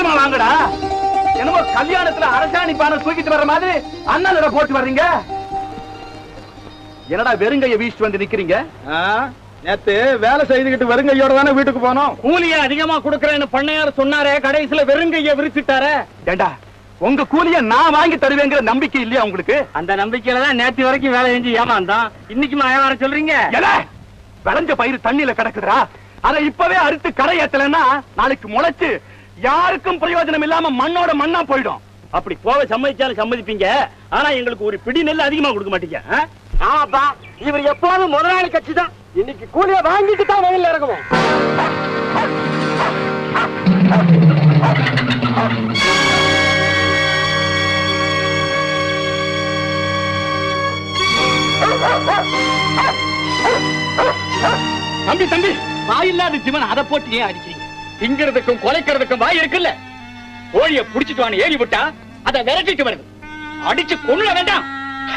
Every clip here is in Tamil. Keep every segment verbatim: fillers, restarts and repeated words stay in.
சீக்கிரமா வாங்கடா. என்னமோ கல்யாணத்துல அரசாணி பானை தூக்கிட்டு வர்ற மாதிரி அண்ணால போட்டு வர்றீங்க. என்னடா வெறுங்கைய வீசிட்டு வந்து நிக்கிறீங்க? நேத்து வேலை செய்துகிட்டு வெறுங்கையோட தானே வீட்டுக்கு போனோம். கூலிய அதிகமா கொடுக்கறேன்னு பண்ணையார் சொன்னாரே, கடைசியில வெறுங்கைய விரிச்சிட்டாரே. ஏண்டா உங்க கூலிய நான் வாங்கி தருவேங்கிற நம்பிக்கை இல்லையா உங்களுக்கு? அந்த நம்பிக்கையில தான் நேத்து வரைக்கும் வேலை செஞ்சு ஏமாந்தான். இன்னைக்கு வர சொல்றீங்க? விளைஞ்ச பயிர் தண்ணியில கிடக்குதுடா. அதை இப்பவே அறுத்து கரை ஏத்தலன்னா நாளைக்கு முளைச்சு யாருக்கும் பிரயோஜனம் இல்லாம மண்ணோட மண்ணா போயிடும். அப்படி போக சம்மதிச்சாலும் சம்மதிப்பீங்க. ஆனா எங்களுக்கு ஒரு பிடி நெல் அதிகமா கொடுக்க மாட்டீங்க. ஆமாப்பா, இவர் எப்போதும் முதலாளி கட்சி தான். இன்னைக்கு கூலிய வாங்கிட்டு தான் வயல்ல இறங்குவோம். தம்பி தம்பி, வாயில்லாத ஜீவன் அதை போட்டு ஏன் அடிக்கிறீங்க? திங்கிறதுக்கும் கொலைக்கிறதுக்கும் வாய் இருக்குல்ல. கோழிய புடிச்சிட்டு வான்னு ஏறி விட்டா அதை விரட்டிட்டு வருது. அடிச்சு கொள்ள வேண்டாம்.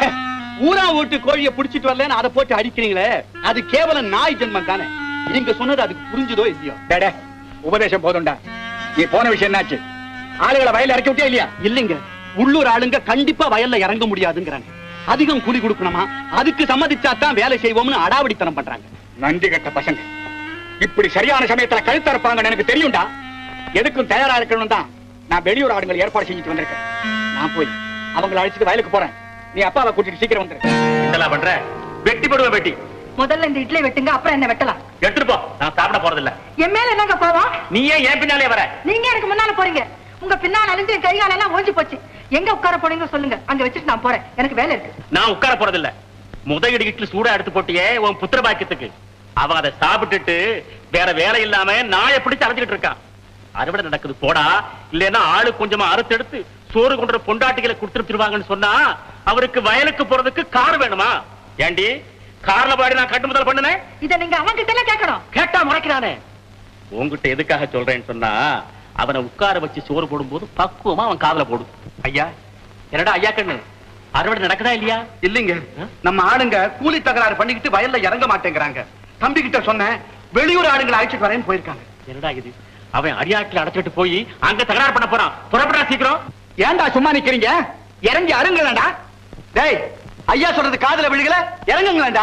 ஊரா ஓட்டு கோழிய புடிச்சிட்டு வரலன்னு அதை போட்டு அடிக்கிறீங்களே, அது கேவலம் நாய் ஜென்மம் தானே. நீங்க சொன்னது அதுக்கு புரிஞ்சுதோ இல்லையோ? டேடே, உபதேசம் போதும்டா. நீ போன விஷயம் என்னாச்சு? ஆளுகளை வயல்ல இறக்கி விட்டியா இல்லையா? இல்லைங்க, உள்ளூர் ஆளுங்க கண்டிப்பா வயல்ல இறங்க முடியாதுங்கிறாங்க. அதிகம் கூலி கொடுக்கணுமா, அதுக்கு சம்மதிச்சா தான் வேலை செய்வோம்னு அடாவடித்தனம் பண்றாங்க. நன்றி கட்ட பசங்க. இப்படி சரியான சமயத்துல கழுத்தறுப்பாங்கன்னு எனக்கு தெரியும்டா. எதுக்கும் தயாரா இருக்கணும் தான் நான் வெளியூர் ஆளுங்களை ஏற்பாடு செஞ்சுட்டு வந்திருக்கேன். நான் போய் அவங்களை அழைச்சிட்டு வயலுக்கு போறேன். நீ அப்பாவை கூட்டிட்டு சீக்கிரம் வந்துரு. என்னலாம் பண்ற? வெட்டி போடுவ வெட்டி. முதல்ல இந்த இட்லி வெட்டுங்க, அப்புறம் என்ன வெட்டலாம். எடுத்துட்டு போ, நான் சாப்பிட போறது இல்ல. என் மேல என்னங்க போவோம்? நீ ஏன் என் பின்னாலே வர? நீங்க எனக்கு முன்னால போறீங்க. உங்க பின்னால அழிஞ்சு கைகால எல்லாம் ஓஞ்சி போச்சு. எங்க உட்கார போறீங்க சொல்லுங்க, அங்க வச்சுட்டு நான் போறேன். எனக்கு வேலை இருக்கு. நான் உட்கார போறது இல்ல. முதல் இட்லி சூடா எடுத்து போட்டியே உன் புத்திர பாக்கியத்துக்கு. அவன் அதை சாப்பிட்டுட்டு வேற வேலை இல்லாம நாயை பிடிச்சு அரைஞ்சிட்டு இருக்கான். அறுவடை நடக்குது போடா, இல்லன்னா ஆளு கொஞ்சமா அறுத்து எடுத்து சோறு கொண்ட பொண்டாட்டிகளை கொடுத்துருவாங்கன்னு சொன்னா அவருக்கு வயலுக்கு போறதுக்கு கார் வேணுமா? ஏண்டி கார்ல பாடி நான் கட்டு முதல் பண்ணுனேன். இத நீங்க அவங்க கிட்ட எல்லாம் கேட்கணும். கேட்டா முறைக்கிறானே. உங்ககிட்ட எதுக்காக சொல்றேன்னு சொன்னா, அவனை உட்கார வச்சு சோறு போடும்போது பக்குவமா அவன் காதுல போடும். ஐயா, என்னடா ஐயா கண்ணு, அறுவடை நடக்குதா இல்லையா? இல்லைங்க, நம்ம ஆளுங்க கூலி தகராறு பண்ணிக்கிட்டு வயல்ல இறங்க மாட்டேங்கிறாங்க. தம்பி கிட்ட சொன்னேன், வெளியூர் ஆளுங்களை அழைச்சிட்டு வரேன்னு போயிருக்காங்க. என்னடா இது, அவன் அடியாட்டில் அடைச்சிட்டு போய் அங்க தகராறு பண்ண போறான். புறப்படா சீக்கிரம். ஏன்டா சும்மா நிக்கிறீங்க? இறங்கி அருங்களா. டேய், ஐயா சொல்றது காதுல விழுகல, இறங்குங்களா.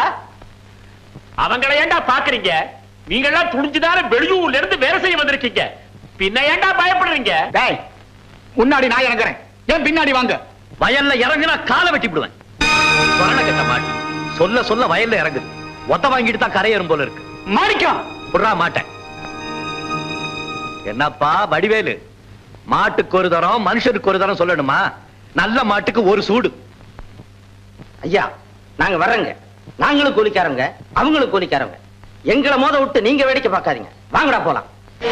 அவங்களை ஏண்டா பாக்குறீங்க? நீங்க எல்லாம் துணிஞ்சுதான வெளியூர்ல இருந்து வேலை செய்ய வந்திருக்கீங்க. பின்ன ஏண்டா பயப்படுறீங்க? டேய், முன்னாடி நான் இறங்குறேன், ஏன் பின்னாடி வாங்க. வயல்ல இறங்குனா காலை வெட்டி விடுவேன். கட்ட மாட்டேன். சொல்ல சொல்ல வயல்ல இறங்குது. ஒத்த வாங்கிட்டு தான் கரையேறும் போல இருக்கு. மாணிக்கம் புடுறா மாட்டேன். என்னப்பா வடிவேலு, மாட்டுக்கு ஒரு தரம் மனுஷருக்கு ஒரு தரம் சொல்லணுமா? நல்ல மாட்டுக்கு ஒரு சூடு. ஐயா, நாங்க வர்றங்க. நாங்களும் கூலிக்காரங்க, அவங்களும் கூலிக்காரங்க. எங்களை மோத விட்டு நீங்க வேடிக்கை பார்க்காதீங்க. வாங்கடா போலாம்.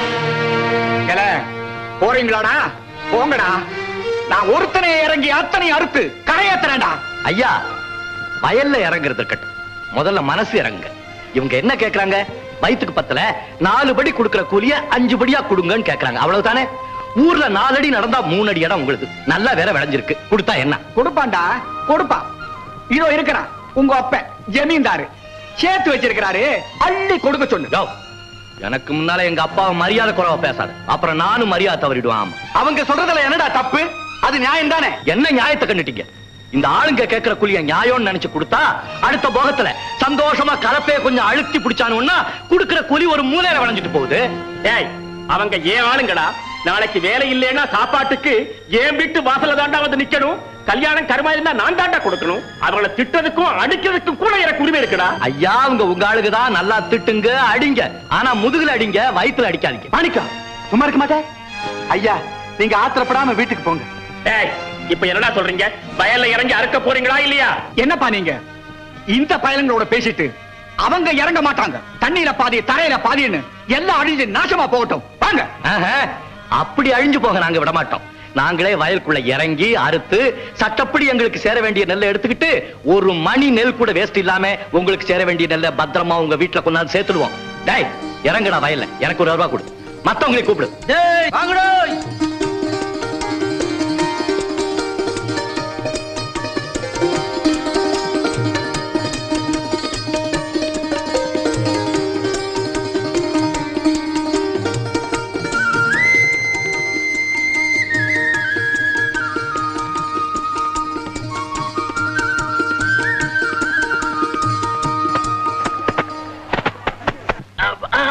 போறீங்களாடா? போங்கடா. நான் ஒருத்தனை இறங்கி அத்தனை அறுத்து கரையேத்துறேன்டா. ஐயா, வயல்ல இறங்குறது இருக்கட்டும், முதல்ல மனசு இறங்க. இவங்க என்ன கேக்குறாங்க? வயிற்றுக்கு பத்தல நாலு படி கொடுக்கிற கூலிய அஞ்சு படியா கொடுங்கன்னு கேக்குறாங்க. அவ்வளவுதானே? ஊர்ல நாலு அடி நடந்தா மூணு அடி இடம் உங்களுக்கு நல்லா வேற விளைஞ்சிருக்கு. கொடுத்தா என்ன? கொடுப்பான்டா, கொடுப்பான். இதோ இருக்கிறான் உங்க அப்ப ஜமீன்தாரு, சேர்த்து வச்சிருக்கிறாரு, அள்ளி கொடுக்க சொல்லு. எனக்கு முன்னால எங்க அப்பாவை மரியாதை குறைவா பேசாத, அப்புறம் நானும் மரியாதை தவறிடுவான். அவங்க சொல்றதுல என்னடா தப்பு? அது நியாயம் தானே. என்ன நியாயத்தை கண்டுட்டீங்க? இந்த ஆளுங்க கேட்கிற கூலிய நியாயம்னு நினைச்சு கொடுத்தா அடுத்த போகத்துல சந்தோஷமா கலப்பே கொஞ்சம் அழுத்தி பிடிச்சானுன்னா குடுக்கிற கூலி ஒரு மூலையில வளைஞ்சிட்டு போகுது. ஏய், அவங்க ஏன் ஆளுங்கடா? நாளைக்கு வேலை இல்லைன்னா சாப்பாட்டுக்கு ஏன் வீட்டு வாசல தாண்டா வந்து நிக்கணும். கல்யாணம் கருமா இருந்தா நான் தாண்டா கொடுக்கணும். அவங்கள திட்டதுக்கும் அடிக்கிறதுக்கும் கூட எனக்கு உரிமை இருக்குடா. ஐயா, அவங்க உங்க ஆளுக்குதான் நல்லா திட்டுங்க, அடிங்க. ஆனா முதுகுல அடிங்க, வயிற்றுல அடிக்காதீங்க. மாணிக்கம் சும்மா இருக்க மாட்டேன். ஐயா, நீங்க ஆத்திரப்படாம வீட்டுக்கு போங்க. ஏய், இப்ப என்னடா சொல்றீங்க? வயல்ல இறங்கி அறுக்க போறீங்களா இல்லையா? என்னப்பா நீங்க இந்த பயலங்களோட பேசிட்டு அவங்க இறங்க மாட்டாங்க. தண்ணீர பாதி தரையில பாதின்னு எல்லாம் அழிஞ்சு நாசமா போகட்டும். வாங்க. அப்படி அழிஞ்சு போக நாங்க விட மாட்டோம். நாங்களே வயலுக்குள்ள இறங்கி அறுத்து சட்டப்படி எங்களுக்கு சேர வேண்டிய நெல்லை எடுத்துக்கிட்டு ஒரு மணி நெல் கூட வேஸ்ட் இல்லாம உங்களுக்கு சேர வேண்டிய நெல்லை பத்திரமா உங்க வீட்டுல கொண்டாந்து சேர்த்துடுவோம். டேய், இறங்குடா வயல்ல. எனக்கு ஒரு ரூபா கொடு, மத்தவங்களை கூப்பிடு. டேய் வாங்கடா.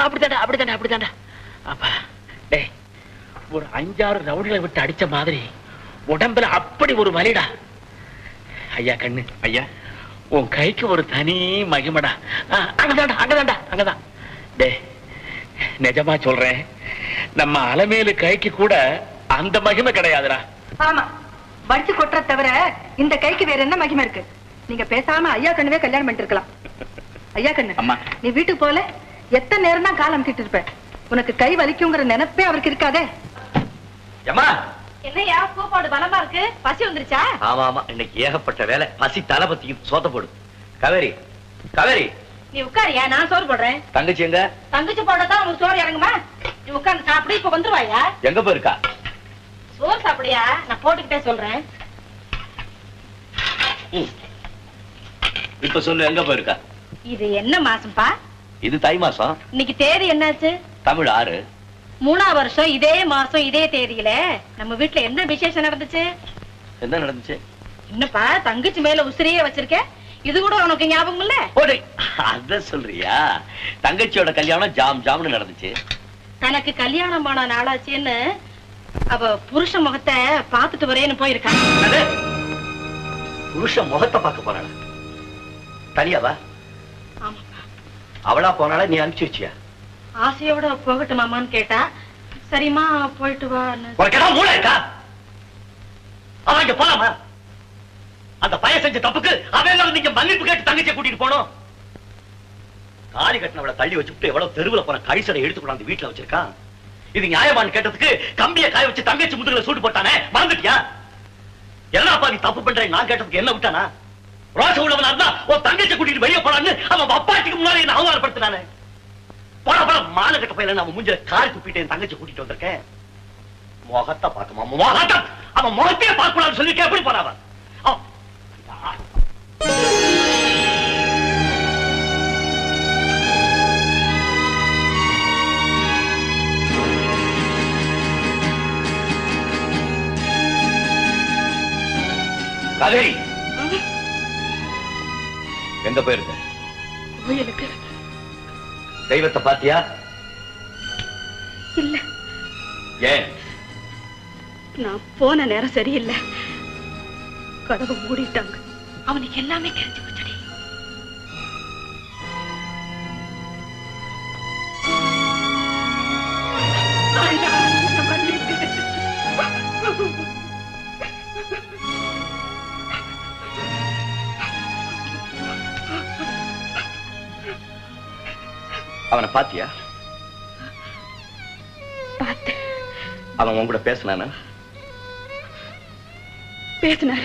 அப்படித்தாண்டா அப்படித்தாண்டா அப்படித்தாண்டா. அப்பா டேய், ஒரு அஞ்சாறு ரவுடிகளை விட்டு அடிச்ச மாதிரி உடம்புல அப்படி ஒரு வலிடா. ஐயா கண்ணு, ஐயா உன் கைக்கு ஒரு தனி மகிமடா. அங்கதாண்டா அங்கதாண்டா அங்கதான். டே நிஜமா சொல்றேன், நம்ம அலமேலு கைக்கு கூட அந்த மகிமை கிடையாதுடா. ஆமா, வடிச்சு கொட்டுற தவிர இந்த கைக்கு வேற என்ன மகிமை இருக்கு? நீங்க பேசாம ஐயா கண்ணுவே கல்யாணம் பண்ணிட்டு இருக்கலாம். ஐயா கண்ணு, அம்மா நீ வீட்டுக்கு போல எத்தனை நேரம் தான் காலம் கிட்டு இருப்ப? உனக்கு கை வலிக்குங்கிற நினைப்பே அவருக்கு இருக்காதே. அம்மா என்னையா கூப்பாடு பலமா இருக்கு? பசி வந்துருச்சா? ஆமா ஆமா, இன்னைக்கு ஏகப்பட்ட வேலை. பசி தளபதிக்கு சோத்த போடு. காவேரி காவேரி நீ உட்காரியா, நான் சோறு போடுறேன். தங்கச்சி எங்க? தங்கச்சி போடத்தான் உனக்கு சோறு இறங்குமா? நீ உட்கார்ந்து சாப்பிடு. இப்ப வந்துருவாயா? எங்க போயிருக்கா? சோறு சாப்பிடியா? நான் போட்டுக்கிட்டே சொல்றேன். இப்ப சொல்லு, எங்க போயிருக்கா? இது என்ன மாசம்பா? இது தை மாசம். இன்னைக்கு தேதி என்னாச்சு? தமிழ் ஆறு. மூணாம் வருஷம் இதே மாசம் இதே தேதியில நம்ம வீட்டுல என்ன விசேஷம் நடந்துச்சு? என்ன நடந்துச்சு? என்னப்பா தங்கச்சி மேல உசிரியே வச்சிருக்க? இது கூட உனக்கு ஞாபகம் இல்ல? அத சொல்றியா? தங்கச்சியோட கல்யாணம் ஜாம் ஜாம்னு நடந்துச்சு. தனக்கு கல்யாணமான நாளாச்சுன்னு அவ புருஷ முகத்தை பாத்துட்டு வரேன்னு போயிருக்கா. புருஷ முகத்தை பார்க்க போறாளா? தனியாவா? ஆமாப்பா. அவளா போனால நீ அனுப்பிச்சு வச்சியா? ஆசையோட போகட்டுமாமான்னு கேட்டா, சரிமா போயிட்டு வா. மூளை இருக்கா? அவன் இங்க போலாமா? அந்த பைய செஞ்ச தப்புக்கு அவன் நீங்க மன்னிப்பு கேட்டு தங்கச்சியை கூட்டிட்டு போனோம். தாலி கட்டினவளை தள்ளி வச்சுட்டு எவ்வளவு தெருவுல போன கழிசடை எடுத்து கொண்டாந்து வீட்டுல வச்சிருக்கான். இது நியாயமானு கேட்டதுக்கு கம்பிய காய வச்சு தங்கச்சி முதுகுல சூட்டு போட்டானே, மறந்துட்டியா? என்னப்பா நீ தப்பு பண்ற? நான் கேட்டதுக்கு என்ன விட்டானா? ரோஷ உள்ளவனா இருந்தா உன் தங்கச்சி கூட்டிட்டு வெளியே போலான்னு அவன் அப்பாட்டிக்கு முன்னாடி என்ன அவமானப்படுத்தினானே. போட போட மாலை கட்ட பையில நம்ம மூஞ்சில காரி துப்பிட்டு என் தங்கச்சி கூட்டிட்டு வந்திருக்கேன். முகத்தை பார்க்கமா? முகத்தை அவன் முகத்தையே பார்க்க கூடாதுன்னு சொல்லிட்டு எப்படி போறாவன்? காவேரி எங்க போயிருக்க? கோயிலுக்கு. தெய்வத்தை பாத்தியா? இல்ல. ஏன்? நான் போன நேரம் சரியில்லை. கதவை மூடிட்டாங்க. அவனுக்கு எல்லாமே கிடைச்சு போச்சடி. அவனை பாத்தியா? பார்த்தேன். அவன் உன் கூட பேசினானா? பேசினாரு.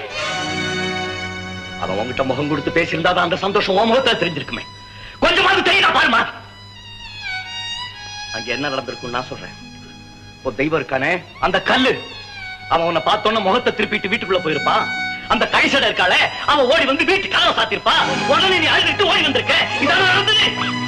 அவன் உங்ககிட்ட முகம் கொடுத்து பேசியிருந்தா அந்த சந்தோஷம் உன் முகத்துல தெரிஞ்சிருக்குமே. கொஞ்சமாவது தெரியுதா பாருமா? அங்க என்ன நடந்திருக்கும் நான் சொல்றேன். ஒரு தெய்வம் இருக்கானே, அந்த கல்லு, அவன் உன்னை பார்த்தோன்ன முகத்தை திருப்பிட்டு வீட்டுக்குள்ள போயிருப்பான். அந்த கைசடை இருக்காளே, அவன் ஓடி வந்து வீட்டு கதவை சாத்திருப்பா. உடனே நீ அழுதுட்டு ஓடி வந்திருக்க. இதான் நடந்தது.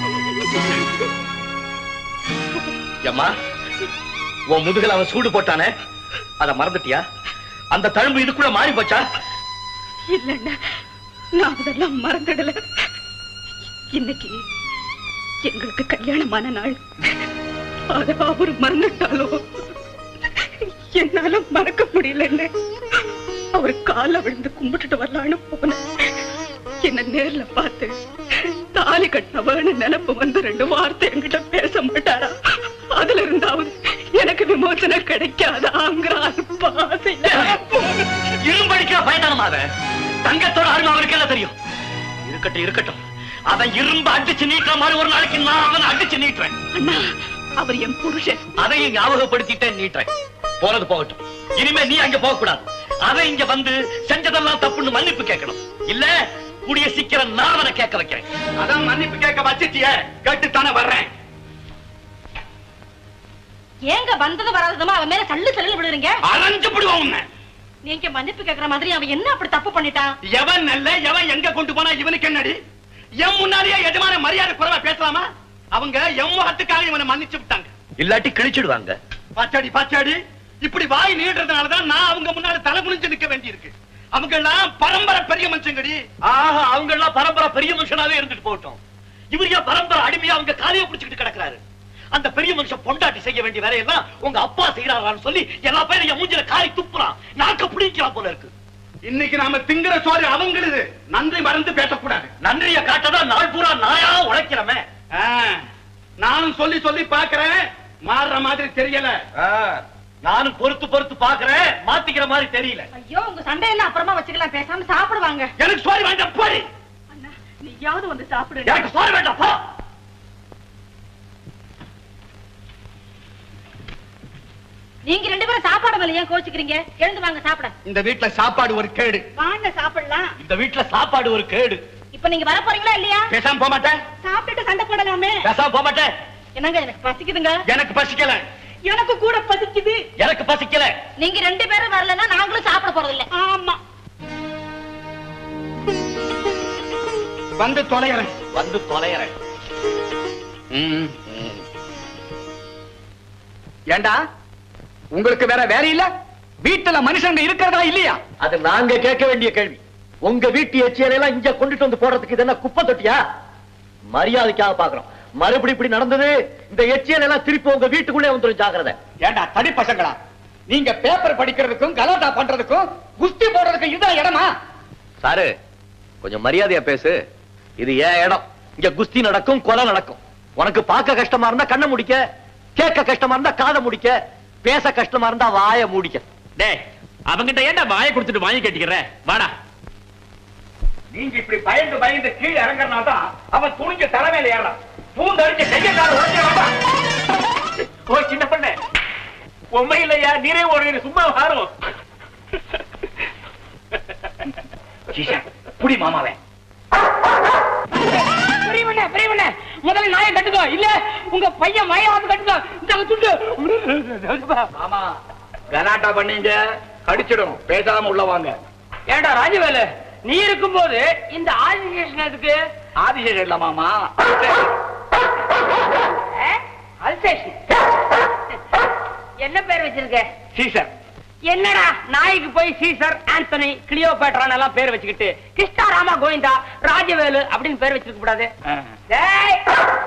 அம்மா, உன் முதுகுல அவன் சூடு போட்டானே, அத மறந்துட்டியா? அந்த தழும்பு இதுக்குள்ள மாறி போச்சா? இல்லண்ணா, நான் அதெல்லாம் மறந்துடல. இன்னைக்கு எங்களுக்கு கல்யாணமான நாள். அத அவரு மறந்துட்டாலோ என்னால மறக்க முடியல. அவரு கால விழுந்து கும்பிட்டுட்டு வரலான்னு போன என்ன நேர்ல பார்த்து தாலி கட்டினவன்னு நினைப்பு வந்து ரெண்டு வார்த்தை என்கிட்ட பேச மாட்டாரா? அதுல இருந்தாவது எனக்கு விமோசனம் கிடைக்காதாங்கிறான். இரும்படிக்கிற பயதானமாக தங்கத்தோட அருமை அவருக்கு எல்லாம் தெரியும். இருக்கட்டும் இருக்கட்டும், அவன் இரும்பு அடிச்சு நீட்டுற மாதிரி ஒரு நாளைக்கு நான் அவனை அடிச்சு நீட்டுறேன். அண்ணா, அவர் என் புருஷன். அதையும் ஞாபகப்படுத்திட்டேன், நீட்டுறேன். போனது போகட்டும். இனிமே நீ அங்க போக கூடாது. அவன் இங்க வந்து செஞ்சதெல்லாம் தப்புன்னு மன்னிப்பு கேட்கணும். இல்ல கூடிய சீக்கிரம் நான் அவனை கேட்க வைக்கிறேன். அதான் மன்னிப்பு கேட்க வச்சிட்டிய, கேட்டுத்தானே வர்றேன். ஏங்க வந்தது வராததுமா அவன் மேல தள்ளு தள்ளு விடுறீங்க? அரைஞ்சு விடுவான் உன்னை. நீங்க மன்னிப்பு கேட்கிற மாதிரி அவன் என்ன அப்படி தப்பு பண்ணிட்டான்? எவன் நல்ல எவன் எங்க கொண்டு போனா இவனுக்கு என்னடி? என் முன்னாலேயே எஜமான மரியாதை குறைவா பேசலாமா? அவங்க எம் முகத்துக்காக இவனை மன்னிச்சு விட்டாங்க. இல்லாட்டி கிழிச்சிடுவாங்க. பாச்சாடி பாச்சாடி, இப்படி வாய் நீடுறதுனாலதான் நான் அவங்க முன்னால தலை குனிஞ்சு நிக்க வேண்டி இருக்கு. அவங்க எல்லாம் பரம்பரை பெரிய மனுஷங்கடி. ஆஹா, அவங்க எல்லாம் பரம்பரை பெரிய மனுஷனாவே இருந்துட்டு போட்டோம். இவரையா பரம்பரை அடிமையா அவங்க காலையை பிடிச்சிட்டு கிடக்குறாரு. அந்த பெரிய மனுஷன் பொண்டாட்டி செய்ய வேண்டிய வேலையெல்லாம் உங்க அப்பா செய்யறாரான்னு சொல்லி எல்லா பேரும் என் மூஞ்சில காரி துப்புறான். நாக்க பிடிக்கிறான் போல இருக்கு. இன்னைக்கு நாம திங்கிற சோறு அவங்களுக்கு நன்றி மறந்து பேசக்கூடாது. நன்றிய காட்டதான் நாள் பூரா நாயா உழைக்கிறமே. நானும் சொல்லி சொல்லி பாக்குறேன், மாறுற மாதிரி தெரியல. நானும் பொறுத்து பொறுத்து பாக்குறேன், மாத்திக்கிற மாதிரி தெரியல. ஐயோ, உங்க சண்டையெல்லாம் அப்புறமா வச்சுக்கலாம், பேசாம சாப்பிடுவாங்க. எனக்கு சோறு வேண்டாம் போய். அண்ணா, நீயாவது வந்து சாப்பிடு. எனக்கு சோறு வேண்டாம் போ. நீங்க ரெண்டு பேரும் சாப்பாடு மேல ஏன் கோச்சுக்கிறீங்க? எழுந்து வாங்க சாப்பிட. இந்த வீட்டுல சாப்பாடு ஒரு கேடு. வாங்க சாப்பிடலாம். இந்த வீட்டுல சாப்பாடு ஒரு கேடு. இப்ப நீங்க வர போறீங்களா இல்லையா? பேசாம போக மாட்டேன். சாப்பிட்டுட்டு சண்டை போடலாமே. பேசாம போக மாட்டேன். என்னங்க, எனக்கு பசிக்குதுங்க. எனக்கு பசிக்கல. எனக்கு கூட பசிக்குது. எனக்கு பசிக்கல. நீங்க ரெண்டு பேரும் வரலன்னா நாங்களும் சாப்பிட போறது இல்ல. ஆமா, வந்து தொலைகிறேன். வந்து தொலைகிறேன். ஏண்டா, உங்களுக்கு வேற வேற இல்ல? வீட்டுல மனுஷங்க இருக்கிறதா இல்லையா? அது நாங்க கேட்க வேண்டிய கேள்வி. உங்க வீட்டு எச்சியலையெல்லாம் இங்க கொண்டுட்டு வந்து போடுறதுக்கு இது என்ன குப்பை தொட்டியா? மரியாதைக்காக பாக்குறோம். மறுபடி இப்படி நடந்தது, இந்த எச்சியல் எல்லாம் திருப்பி உங்க வீட்டுக்குள்ளே வந்துடும், ஜாக்கிரதை. ஏண்டா தடி பசங்களா, நீங்க பேப்பர் படிக்கிறதுக்கும் கலாட்டா பண்றதுக்கும் குஸ்தி போடுறதுக்கும் இதுதான் இடமா? சாரு, கொஞ்சம் மரியாதையா பேசு. இது ஏன் இடம். இங்க குஸ்தி நடக்கும், கொலை நடக்கும். உனக்கு பார்க்க கஷ்டமா இருந்தா கண்ணை முடிக்க, கேட்க கஷ்டமா இருந்தா காதை முடிக்க, பேச கஷ்டமா இருந்தா வாயை மூடிக்க. டேய், அவங்கிட்ட ஏன்டா வாயை கொடுத்துட்டு வாங்கி கட்டிக்கிற? வாடா. நீங்க இப்படி பயந்து பயந்து கீழே இறங்கறனால்தான் அவன் துணிஞ்ச தலைமையில ஏறான். பூந்தடிச்சு கையக்கார உடனே வேண்டாம். ஓ சின்ன பண்ண, உண்மை இல்லையா? நீரே ஒரு சும்மா வாரும். புடி மாமாவே. பெரியவண்ணே, பெரியவண்ணே, முதல்ல நாயை கட்டுக்கோ, இல்ல உங்க பையன் மயாவது கட்டுக்கோ. இந்த துண்டு. மாமா, கலாட்டா பண்ணீங்க கடிச்சிடும். பேசாம உள்ள வாங்க. ஏண்டா ராஜவேலு, நீ இருக்கும் போது இந்த ஆதிசேஷன் எதுக்கு? ஆதிசேஷன் இல்ல மாமா, அல்சேஷன். என்ன பேர் வச்சிருக்க? சீசர். என்னடா நாய்க்கு போய் சீசர், ஆந்தனி, கிளியோபேட்ரான் எல்லாம் பேர் வச்சுக்கிட்டு கிருஷ்ணா ராமா கோவிந்தா ராஜவேலு அப்படின்னு பேர் வச்சிருக்க கூடாது? டேய்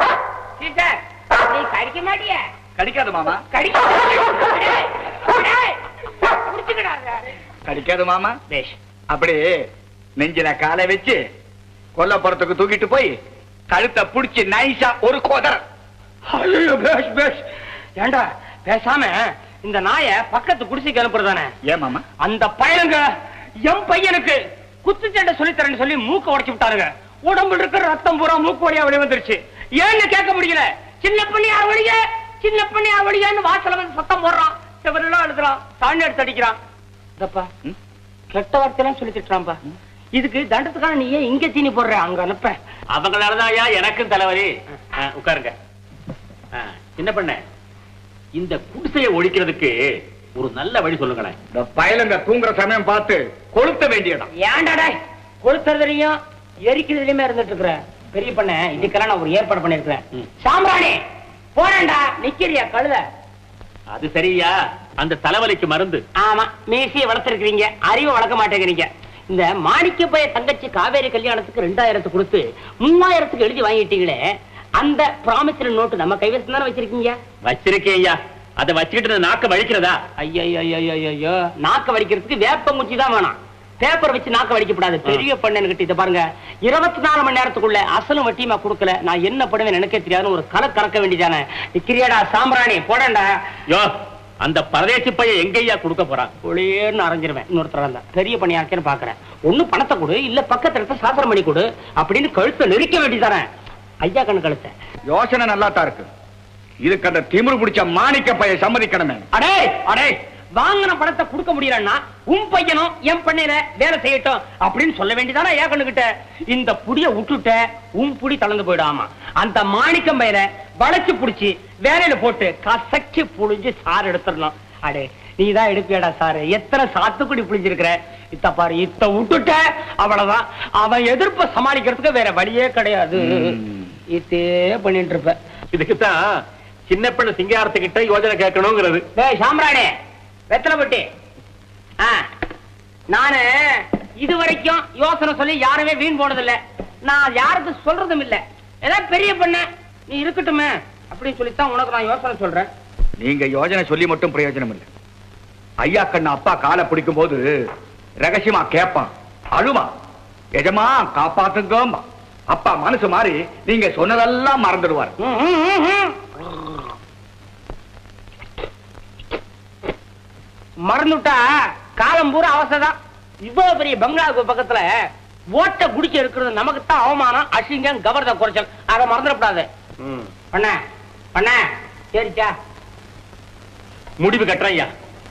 சீசர், நீ கடிக்க மாட்டிய? கடிக்காது மாமா. கடிக்க. டேய், டேய், புடிச்சுக்கடாங்க. கடிக்காது மாமா. பேஷ். அப்படி நெஞ்சில காலை வச்சு கொல்லப்புறத்துக்கு தூக்கிட்டு போய் கழுத்தை புடிச்சு நைசா ஒரு கோதர். ஐயோ, பேஷ் பேஷ். ஏண்டா பேசாம இந்த நாய பக்கத்து குடிசைக்கு அனுப்புறதானே? ஏன் மாமா? அந்த பையனுங்க என் பையனுக்கு குத்து சண்டை சொல்லித்தரேன்னு சொல்லி மூக்க உடைச்சு விட்டாருங்க. உடம்புல இருக்கிற ரத்தம் பூரா மூக்கு வழியா வெளியே வந்துருச்சு. ஏன்னு கேட்க முடியல. சின்ன பண்ணியா வழிய, சின்ன பண்ணியா வழியான்னு வாசல வந்து சத்தம் போடுறான். செவரெல்லாம் எழுதுறான், தாண்டி எடுத்து அடிக்கிறான். இதப்பா கெட்ட வார்த்தையெல்லாம் சொல்லி திட்டுறான்பா. இதுக்கு தண்டத்துக்கான நீ ஏன் இங்க தீனி போடுற? அங்க அனுப்ப. அவங்களாலதான் ஐயா எனக்கும் தலைவலி. உட்காருங்க. என்ன பண்ண, இந்த குடிசையை ஒழிக்கிறதுக்கு ஒரு நல்ல வழி சொல்லுங்களேன். இந்த பயலுங்க தூங்குற சமயம் பார்த்து கொளுத்த வேண்டிய இடம். ஏன்டாடா கொளுத்துறதுலயும் எரிக்கிறதுலயுமே இருந்துட்டு இருக்கிற பெரிய பண்ண, இதுக்கெல்லாம் நான் ஒரு ஏற்பாடு பண்ணிருக்கிறேன். சாம்பிராணி போறேன்டா. நிக்கிறியா கழுத? அது சரியா? அந்த தலைவலிக்கு மருந்து. ஆமா, மீசிய வளர்த்திருக்கிறீங்க, அறிவை வளர்க்க மாட்டேங்கிறீங்க. இந்த மாணிக்க பைய தங்கச்சி காவேரி கல்யாணத்துக்கு ரெண்டாயிரத்து கொடுத்து மூவாயிரத்துக்கு எழுதி வாங்கிட்டீங்களே, அந்த பிராமிசரி நோட்டு நம்ம கைவசம் தானே வச்சிருக்கீங்க? வச்சிருக்கேன் ஐயா. அதை வச்சுக்கிட்டு நாக்க வலிக்கிறதா? ஐயோ ஐயோ, நாக்க வலிக்கிறதுக்கு வேப்ப முச்சி தான் வேணாம். பேப்பர் வச்சு நாக்க வலிக்கப்படாது. பெரிய பண்ணு கிட்ட இதை பாருங்க, இருபத்தி நாலு மணி நேரத்துக்குள்ள அசலும் வட்டியுமா கொடுக்கல, நான் என்ன பண்ணுவேன் எனக்கே தெரியாது. ஒரு கலை கறக்க வேண்டியதானே. நிக்கிறியாடா சாம்பிராணி போடா. யோ, அந்த பரதேசி பையன் எங்கய்யா கொடுக்க போறான்? ஒளியேன்னு அரைஞ்சிருவேன். இன்னொருத்தர தான் பெரிய பணியாக்கேன்னு பாக்குறேன். ஒண்ணு பணத்தை கொடு, இல்ல பக்கத்துல இருக்க சாஸ்திரம் பண்ணி கொடு அப்படின்னு கழுத்தை நெரிக்க வேண்டியதானே. ஐயா கண்ணு கழுத்த யோசனை நல்லா தான் இருக்கு. இதுக்கு அந்த திமிரு பிடிச்ச மாணிக்க பையன் சம்மதிக்கணுமே. அடே அடே, வாங்கின பணத்தை கொடுக்க முடியலன்னா உன் பையனும் என் பண்ணையில வேலை செய்யட்டும் அப்படின்னு சொல்ல வேண்டியதானே. ஏன் கண்ணுகிட்ட இந்த புடிய விட்டுட்ட உன் புடி தளர்ந்து போயிடாமா. அந்த மாணிக்கம் பையனை வளைச்சு புடிச்சு வேலையில போட்டு கசக்கி புளிஞ்சு சாறு எடுத்துடணும். அடே, நீதான் எடுப்பியாடா சாரு. எத்தனை சாத்துக்குடி புளிஞ்சிருக்கிற. இத்த பாரு, இத்த விட்டுட்ட அவ்வளவுதான். அவன் எதிர்ப்ப சமாளிக்கிறதுக்கு வேற வழியே கிடையாது. இதே பண்ணிட்டு இருப்ப. இதுக்குத்தான் சின்ன பெண்ணு சிங்காரத்துக்கிட்ட யோஜனை கேட்கணுங்கிறது. டேய் சாம்ராணி, வெத்தலை பட்டி, நானு இது வரைக்கும் யோசனை சொல்லி யாருமே வீண் போனதில்லை. நான் யாருக்கு சொல்றதும் இல்ல. ஏதாவது பெரிய பண்ண நீ இருக்கட்டுமே அப்படின்னு சொல்லித்தான் உனக்கு நான் யோசனை சொல்றேன். நீங்க யோஜனை சொல்லி மட்டும் பிரயோஜனம் இல்லை. ஐயா கண்ணு அப்பா காலை பிடிக்கும் போது ரகசியமா கேட்பான், அழுமா, எஜமா காப்பாத்துங்க. அப்பா மனசு மாறி நீங்க சொன்னதெல்லாம் மறந்துடுவார். மறந்துட்டா காலம் பூரா அவசரம். இவ்வளவு பெரிய பங்களாவுக்கு பக்கத்துல ஓட்ட குடிக்க இருக்கிறது நமக்கு தான் அவமானம், அசிங்கம், கவர்த குறைச்சல். அதை மறந்துடக்கூடாது. பண்ண பண்ண சரிச்சா முடிவு கட்டுறேன் ஐயா.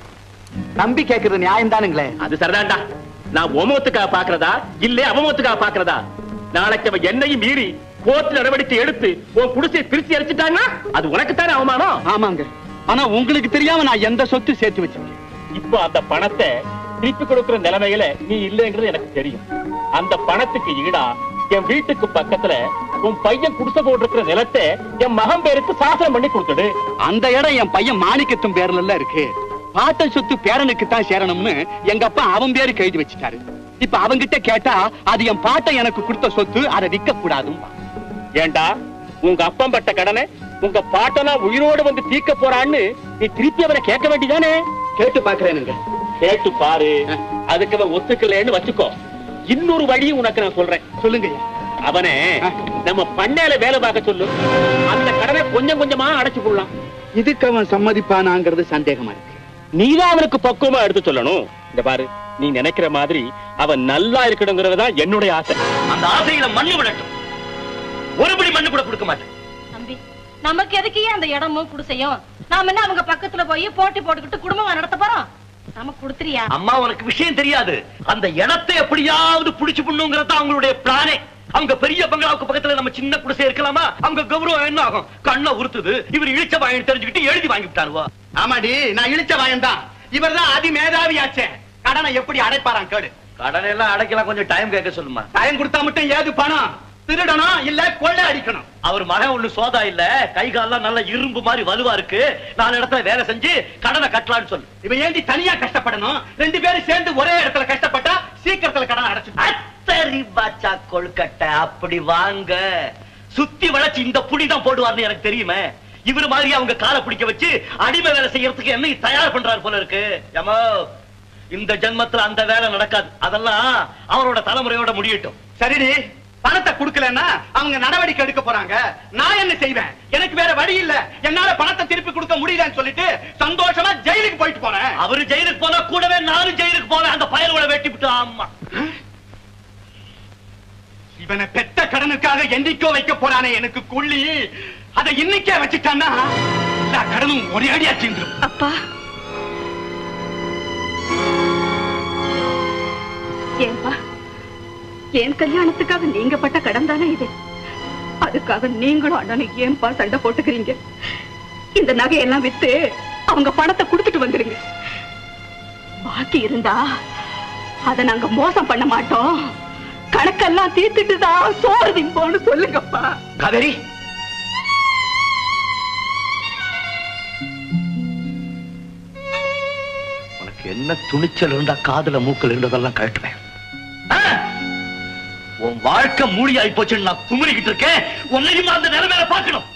நம்பி கேட்கறது நியாயம் தானுங்களே. அது சரிதான்டா. நான் ஒமத்துக்காக பாக்குறதா இல்ல அவமத்துக்காக பாக்குறதா? நாளைக்கு அவன் என்னையும் மீறி கோர்ட் நடவடிக்கை எடுத்து உன் குடிசையை பிரிச்சு அடிச்சுட்டாங்கன்னா அது உனக்குத்தானே அவமானம். ஆமாங்க, ஆனா உங்களுக்கு தெரியாம நான் எந்த சொத்து சேர்த்து வச்சிருக்கேன். இப்போ அந்த பணத்தை திருப்பி கொடுக்கிற நிலைமையில நீ இல்லைங்கிறது எனக்கு தெரியும். அந்த பணத்துக்கு ஈடா என் வீட்டுக்கு பக்கத்துல உன் பையன் குடிசை போட்டிருக்கிற நிலத்தை என் மகன் பேருக்கு சாசனம் பண்ணி கொடுத்துடு. அந்த இடம் என் பையன் மாணிக்கத்தும் பேர்ல இருக்கு. பாட்ட சொத்து பேரனுக்கு தான் சேரணும்னு எங்க அப்பா அவன் பேருக்கு எழுதி வச்சுட்டாரு. இப்ப அவங்கிட்ட கேட்டா அது என் பாட்டை எனக்கு கொடுத்த சொத்து, அதை விற்க கூடாதும். ஏண்டா உங்க அப்பம் பட்ட கடனை உங்க பாட்டனா உயிரோடு வந்து தீர்க்க போறான்னு நீ திருப்பி அவரை கேட்க வேண்டியதானே? கேட்டு பாக்குறேனுங்க. கேட்டு பாரு. அதுக்கு அவன் ஒத்துக்கலன்னு வச்சுக்கோ. இன்னொரு வழியும் உனக்கு நான் சொல்றேன். சொல்லுங்க. அவனே நம்ம பண்ணையில வேலை பார்க்க சொல்லு. அந்த கடனை கொஞ்சம் கொஞ்சமா அடைச்சு கொள்ளலாம். இதுக்கு அவன் சம்மதிப்பானாங்கிறது சந்தேகமா இருக்கு. நீதான் அவனுக்கு பக்குவமா எடுத்து சொல்லணும். இந்த பாரு, நீ நினைக்கிற மாதிரி அவன் நல்லா இருக்கணுங்கிறதுதான் என்னுடைய ஆசை. அந்த ஆசையில மண்ணு விடட்டும். ஒருபடி மண்ணு கூட கொடுக்க மாட்டேன். தம்பி, நமக்கு எதுக்கு அந்த இடமும் குடிசையும்? நாம என்ன அவங்க பக்கத்துல போய் போட்டி போட்டுக்கிட்டு குடும்பமா நடத்த போறோம்? நமக்கு கொடுத்துறியா? அம்மா, உனக்கு விஷயம் தெரியாது. அந்த இடத்தை எப்படியாவது புடிச்சு பண்ணுங்கிறத அவங்களுடைய பிளானே. அவங்க பெரிய பங்களாவுக்கு பக்கத்துல நம்ம சின்ன குடிசை இருக்கலாமா? அவங்க கௌரவம் என்ன ஆகும்? கண்ணை உறுத்துது. இவர் இழிச்ச வாயன் தெரிஞ்சுக்கிட்டு எழுதி வாங்கி விட்டாருவா. ஆமாடி, நான் இழிச்ச வாயன் தான். இவர் தான் அதி மேதாவியாச்சே. கடனை எப்படி அடைப்பாராம் கேடு. கடனை எல்லாம் அடைக்கலாம், கொஞ்சம் டைம் கேட்க சொல்லுமா. டைம் கொடுத்தா மட்டும் ஏது பணம்? திருடணும் இல்ல கொள்ளை அடிக்கணும். அவர் மகன் ஒண்ணு சோதா இல்ல, கை காலெல்லாம் நல்ல இரும்பு மாதிரி வலுவா இருக்கு. நாலு இடத்துல வேலை செஞ்சு கடனை கட்டலான்னு சொல்லு. இவன் ஏண்டி தனியா கஷ்டப்படணும்? ரெண்டு பேரும் சேர்ந்து ஒரே இடத்துல கஷ்டப்பட்டா சீக்கிரத்துல கடன் அடைச்சு. சரி பாச்சா கொழுக்கட்டை, அப்படி வாங்க. சுத்தி வளைச்சு இந்த புடிதான் போடுவார்னு எனக்கு தெரியுமே. இவரு மாதிரி அவங்க காலை பிடிக்க வச்சு அடிமை வேலை செய்யறதுக்கு என்ன தயார் பண்றாரு போல இருக்கு. ஏமா, இந்த ஜென்மத்துல அந்த வேலை நடக்காது. அதெல்லாம் அவரோட தலைமுறையோட முடியட்டும். சரிடி, பணத்தை கொடுக்கலன்னா அவங்க நடவடிக்கை எடுக்க போறாங்க. நான் என்ன செய்வேன்? எனக்கு வேற வழி இல்ல. என்னால பணத்தை திருப்பி கொடுக்க முடியலன்னு சொல்லிட்டு சந்தோஷமா ஜெயிலுக்கு போயிட்டு போறேன். அவரு ஜெயிலுக்கு போனா கூடவே நானும் ஜெயிலுக்கு போவேன். அந்த பயலோட வெட்டி விட்டு. ஆமா, இவனை பெத்த கடனுக்காக என்னைக்கோ வைக்க போறானே எனக்கு கொள்ளி, அதை இன்னைக்கே வச்சுட்டான்னா எல்லா கடனும் ஒரே அடியா தீர்ந்துடும். அப்பா, ஏன்பா, என் கல்யாணத்துக்காக நீங்க பட்ட கடன் தானே இது? அதுக்காக நீங்களும் அண்ணனும் ஏன்பா சண்டை போட்டுக்கிறீங்க? இந்த நகையெல்லாம் வித்து அவங்க பணத்தை கொடுத்துட்டு வந்துருங்க. பாக்கி இருந்தா அதை நாங்க மோசம் பண்ண மாட்டோம். கணக்கெல்லாம் தீர்த்துட்டு தான் சோறு திம்போன்னு சொல்லுங்கப்பா. காவேரி, உனக்கு என்ன துணிச்சல் இருந்தா காதுல மூக்கல் இருந்ததெல்லாம் கழட்டுவேன். உன் வாழ்க்கை மூடி ஆயி போச்சுன்னு நான் குமுறிக்கிட்டு இருக்கேன். உன்னையும் அந்த நிலைமையில பார்க்கணும்.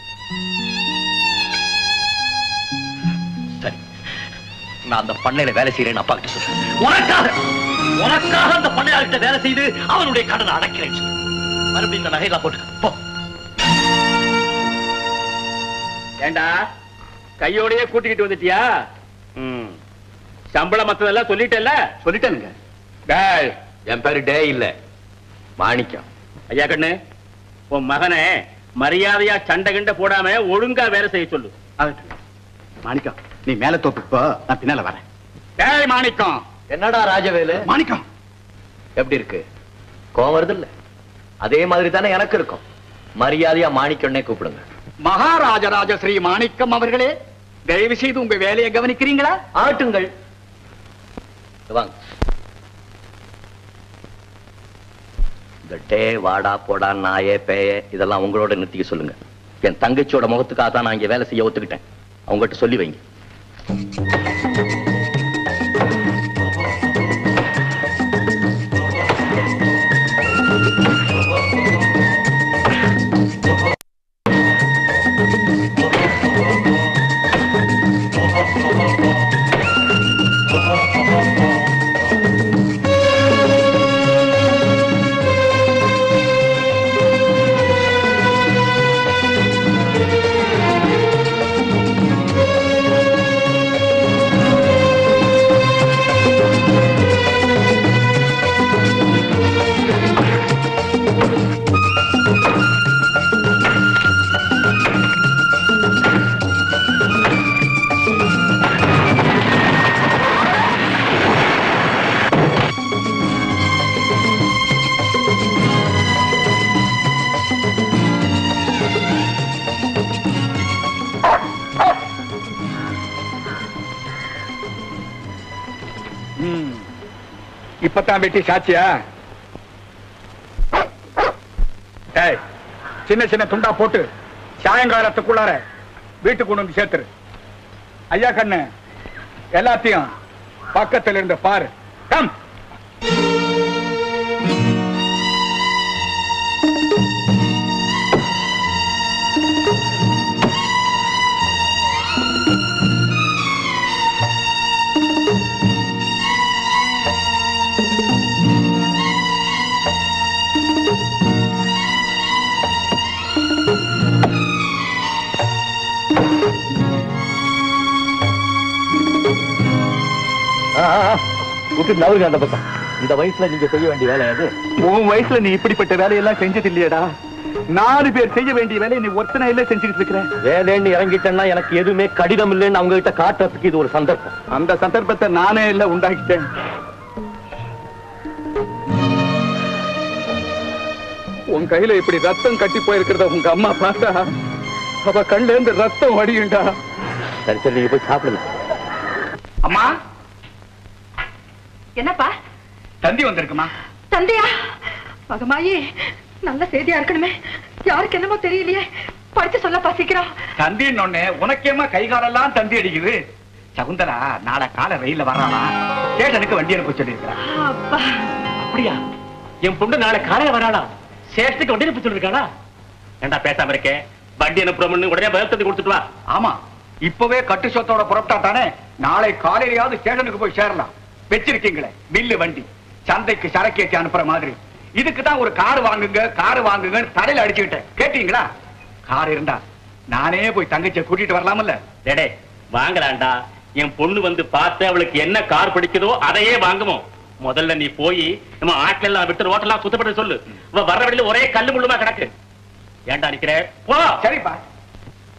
சரி, நான் அந்த பண்ணையில வேலை செய்யறேன்னு அப்பா கிட்ட சொல்றேன். உனக்காக உனக்காக அந்த பண்ணையாளர்கிட்ட வேலை செய்து அவனுடைய கடனை அடைக்கிறேன். மறுபடியும் இந்த நகையெல்லாம் போட்டு போ. ஏண்டா, கையோடயே கூட்டிக்கிட்டு வந்துட்டியா? சம்பளம் மத்ததெல்லாம் சொல்லிட்டேல்ல? சொல்லிட்டேனுங்க. டேய், என் பேரு டே இல்ல, மாணிக்கம். ஐயா கண்ணு, உன் மகனை மரியாதையா சண்டை கிண்ட போடாம ஒழுங்கா வேலை செய்ய சொல்லு. மாணிக்கம், நீ மேல தோப்புக்கு போ, நான் பின்னால வரேன். டேய் மாணிக்கம். என்னடா ராஜவேலு? மாணிக்கம் எப்படி இருக்கு? கோவம் வருது இல்ல? அதே மாதிரி தானே எனக்கு இருக்கும். மரியாதையா மாணிக்கம்னே கூப்பிடுங்க. மகாராஜராஜ ஸ்ரீ மாணிக்கம் அவர்களே, தயவு செய்து உங்க வேலையை கவனிக்கிறீங்களா? ஆட்டுங்கள். வாங்க. இந்த டே, வாடா, போடா, நாயே, பேயே இதெல்லாம் உங்களோட நிறுத்திக்க சொல்லுங்க. என் தங்கச்சியோட முகத்துக்காக தான் நான் இங்க வேலை செய்ய ஒத்துக்கிட்டேன். அவங்ககிட்ட சொல்லி வைங்க. இப்பதான் வெட்டி சாட்சியா? ஏய், சின்ன சின்ன துண்டா போட்டு சாயங்காலத்துக்குள்ளார வீட்டுக்கு கொண்டு வந்து சேர்த்துரு. ஐயா கண்ணு, எல்லாத்தையும் பக்கத்துல இருந்து பாரு. கம். நவருங்க அந்த பக்கம். இந்த வயசுல நீங்க செய்ய வேண்டிய வேலை அது. உன் வயசுல நீ இப்படிப்பட்ட வேலையெல்லாம் செஞ்சது இல்லையடா. நாலு பேர் செய்ய வேண்டிய வேலையை நீ ஒத்தனை இல்ல செஞ்சுட்டு இருக்கிற. வேலைன்னு இறங்கிட்டேன்னா எனக்கு எதுவுமே கடிதம் இல்லைன்னு அவங்க கிட்ட காட்டுறதுக்கு இது ஒரு சந்தர்ப்பம். அந்த சந்தர்ப்பத்தை நானே இல்ல உண்டாக்கிட்டேன். உன் கையில இப்படி ரத்தம் கட்டி போயிருக்கிறத உங்க அம்மா பார்த்தா அவ கண்ல இருந்து ரத்தம் வடியுண்டா. சரி சரி, நீங்க போய் சாப்பிடுங்க. அம்மா, என்னப்பா? தந்தி வந்திருக்குமா? தந்தையா? மகமாயி, நல்ல செய்தியா இருக்கணுமே. யாருக்கு என்னமோ தெரியலையே, படிச்சு சொல்ல பசிக்கிறோம். தந்தின்னு ஒண்ணு உனக்கேமா கை காலெல்லாம் தந்தி அடிக்குது. சகுந்தலா நாளை கால ரயில்ல வராளா, ஸ்டேஷனுக்கு வண்டி அனுப்ப சொல்லிருக்கா. அப்பா, அப்படியா? என் பொண்ணு நாளை காலையில வராளா? சேஷத்துக்கு வண்டி அனுப்ப சொல்லிருக்காளா? ஏண்டா பேசாம இருக்கேன்? வண்டி அனுப்புறோம்னு உடனே பதில் தந்தி கொடுத்துட்டு வா. ஆமா, இப்பவே கட்டு சொத்தோட புறப்பட்டா தானே நாளை காலையிலயாவது ஸ்டேஷனுக்கு போய் சேரலாம். வச்சிருக்கீங்களே மில்லு வண்டி, சந்தைக்கு சரக்கு ஏற்றி அனுப்புற மாதிரி. இதுக்கு தான் ஒரு கார் வாங்குங்க கார் வாங்குங்கன்னு தலையில அடிச்சுக்கிட்டேன். கேட்டீங்களா? கார் இருந்தா நானே போய் தங்கச்சியை கூட்டிட்டு வரலாம்ல. டேடே வாங்கலாண்டா. என் பொண்ணு வந்து பார்த்து அவளுக்கு என்ன கார் பிடிக்குதோ அதையே வாங்குவோம். முதல்ல நீ போய் நம்ம ஆட்கள் எல்லாம் விட்டு ரோட்டெல்லாம் சுத்தப்பட்டு சொல்லு. வர்ற வழியில ஒரே கல்லு முள்ளுமா கிடக்கு. ஏண்டா நிக்கிற? போ. சரிப்பா.